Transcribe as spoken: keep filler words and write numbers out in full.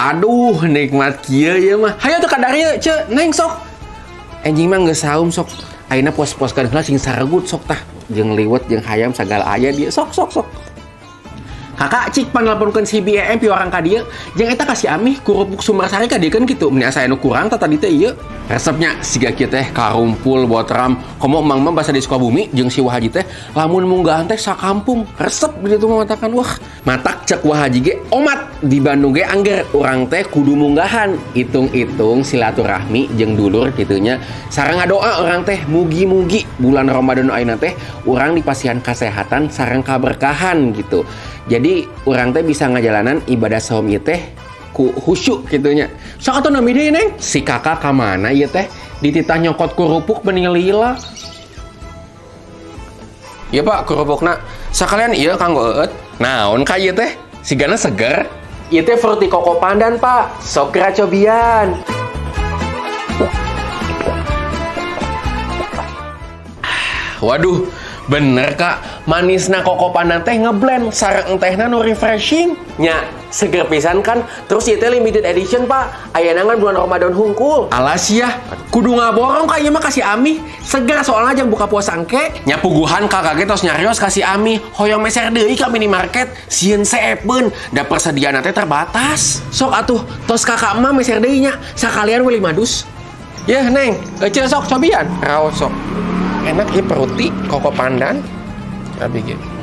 Aduh, nikmat kieu ya mah. Hayu tuh kadarnya, ce, neng sok. Anjing mah geus saum sok. Ayeuna pos-poskeun heula sing saregut sok tah. Jeung liwet jeung hayam sagala aya dia. Sok sok sok. Kakak cik panelponkeun si B M P orang ka dieu. Jeung eta kasih amih kurupuk Sumbersari ka dieu kan kitu. Mun asa anu kurang tah tadi teh ieu. Resepnya siga kieu teh karumpul botram. Komo emang mah basa di Sukabumi jeung si Wahaji teh lamun munggahan teh sakampung. Resep di ditu matakan wah. Matak cek Wahaji ge omat di Bandung ge angger urang teh kudu munggahan. Hitung-hitung silaturahmi jeung dulur kitunya. Sareng ngadoa urang teh mugi-mugi bulan Ramadan ayeuna teh urang dipasihan kesehatan sareng kaberkahan gitu. Jadi urang teh bisa ngajalanan ibadah saum ieu teh ku khusyuk kitunya. Sok atuh nami deui Neng. Si kakak ka mana ieu teh? Dititah nyokot kerupuk bening lila. Iya Pak, kerupukna. Sakalian ieu kanggo eut. Naon ka ieu teh? Sigana seger. Ieu teh fruity koko pandan, Pak. Sok kira cobian. Waduh, bener Kak, manisna koko pandan teh ngeblend sareng tehna nu refreshing. Nya, seger pisan kan. Terus ieu teh limited edition, Pak. Ayeuna kan bulan Ramadan hungkul. Alas ya, kudu ngaborong Kak ieu mah kasih Ami. Seger soalnya jeung buka puasa engke. Nya puguhan Kakak ge tos nyarios kasih Ami. Hoyong meser deui ka minimarket. Sieun seepeun, da persediaana teh terbatas. Sok atuh, tos Kakak mah meser deui nya. Sakalian we lima dus. Yeuh Neng, eceu sok cobian. Raos sok. Enak ya fruity koko pandan. Abi gitu.